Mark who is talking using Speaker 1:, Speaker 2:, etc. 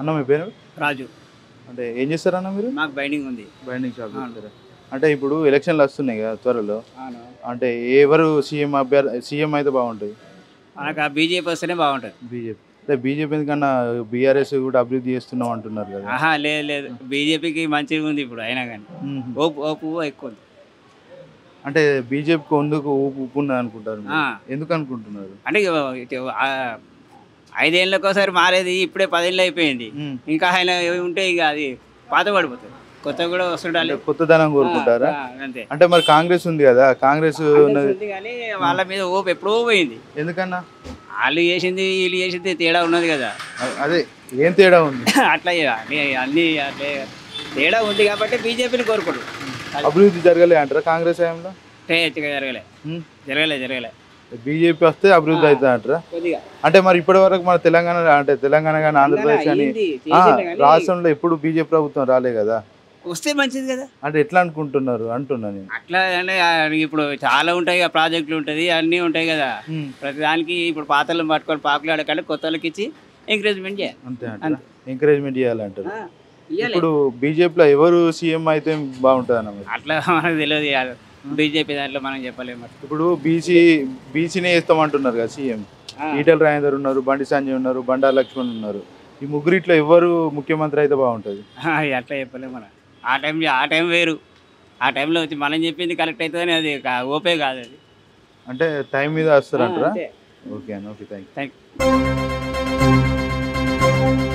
Speaker 1: అన్న మీ పేరు?
Speaker 2: రాజు.
Speaker 1: అంటే ఏం చేస్తారన్న మీరు?
Speaker 2: నాకు బైండింగ్ ఉంది.
Speaker 1: బైండింగ్ షాప్ చేస్తారా? అంటే ఇప్పుడు ఎలక్షన్లు వస్తున్నాయి కదా త్వరలో,
Speaker 2: అవును.
Speaker 1: అంటే ఎవరు సీఎం అయితే బాగుంటుంది?
Speaker 2: మనకు ఆ బీజేపీ వస్తేనే బాగుంటుంది.
Speaker 1: బీజేపీ. అంటే బీజేపీ ఎందుకన్నా BRS కూడా అభివృద్ధి చేస్తున్నాం అంటున్నారు కదా.
Speaker 2: ఆహా, లేదు లేదు, బీజేపీకి మంచిగా ఉంది ఇప్పుడు అయినా కానీ ఓపు ఓపు ఎక్కువ ఉంది.
Speaker 1: అంటే బీజేపీకి ఎందుకు ఊపు ఉన్నది అనుకుంటారు మీరు? ఎందుకు అనుకుంటున్నారు?
Speaker 2: అంటే 5 ఏళ్ళకోసారి మారేది, ఇప్పుడే 10 ఏళ్ళు అయిపోయింది. ఇంకా ఆయన ఉంటే ఇక అది పాత పడిపోతుంది, కొత్త కూడా వస్తుండాలి.
Speaker 1: కొత్తదనం కోరుకుంటారా?
Speaker 2: అంతే.
Speaker 1: అంటే మరి కాంగ్రెస్ ఉంది కదా, కాంగ్రెస్
Speaker 2: ఉంది కానీ వాళ్ళ మీద ఓపు ఎప్పుడో పోయింది.
Speaker 1: ఎందుకన్నా?
Speaker 2: వాళ్ళు చేసింది వీళ్ళు చేసింది తేడా ఉన్నది కదా.
Speaker 1: అదే ఏం తేడా ఉంది?
Speaker 2: అట్లా అన్ని అట్లే తేడా ఉంది కాబట్టి బీజేపీని కోరుకోడు.
Speaker 1: అభివృద్ధి జరగలే అంటారా కాంగ్రెస్ హయాంలో?
Speaker 2: జరగలే జరగలే జరగలే.
Speaker 1: బీజేపీ వస్తే అభివృద్ధి అవుతుంది అంటారా?
Speaker 2: కొద్దిగా
Speaker 1: అంటే మరి ఇప్పటి వరకు మన తెలంగాణ కానీ ఆంధ్రప్రదేశ్ కానీ రాష్ట్రంలో ఎప్పుడు బీజేపీ ప్రభుత్వం రాలే కదా.
Speaker 2: వస్తే మంచిది కదా.
Speaker 1: అంటే ఎట్లా అనుకుంటున్నారు అంటున్నా నేను.
Speaker 2: అట్లా అంటే ఇప్పుడు చాలా ఉంటాయి కదా, ప్రాజెక్టులు ఉంటుంది, అన్నీ ఉంటాయి కదా. ప్రతి దానికి ఇప్పుడు పాతలను పట్టుకొని పాకులు ఆడకంటే కొత్త వాళ్ళకి ఇచ్చి ఎంకరేజ్మెంట్ చేయాలి.
Speaker 1: అంతే, ఎంకరేజ్మెంట్ చేయాలంటారు. ఇప్పుడు బీజేపీలో ఎవరు సీఎం అయితే బాగుంటుంది అన్న?
Speaker 2: అట్లా మనకు తెలియదు, బీజేపీ దాంట్లో మనం చెప్పలేము.
Speaker 1: ఇప్పుడు బీసీనే వేస్తామంటున్నారు కదా సీఎం. ఈటెల రాజేందర్ ఉన్నారు, బండి సంజయ్ ఉన్నారు, బండా లక్ష్మణ్ ఉన్నారు. ఈ ముగ్గురిట్లో ఎవరు ముఖ్యమంత్రి అయితే బాగుంటుంది?
Speaker 2: అట్లా చెప్పలేము మనం. ఆ టైం వేరు, ఆ టైంలో వచ్చి మనం చెప్పింది కరెక్ట్ అవుతుందని అది ఓపే కాదు. అది
Speaker 1: అంటే టైం మీద వస్తారంటారా? ఓకే అన్న, ఓకే, థ్యాంక్ యూ.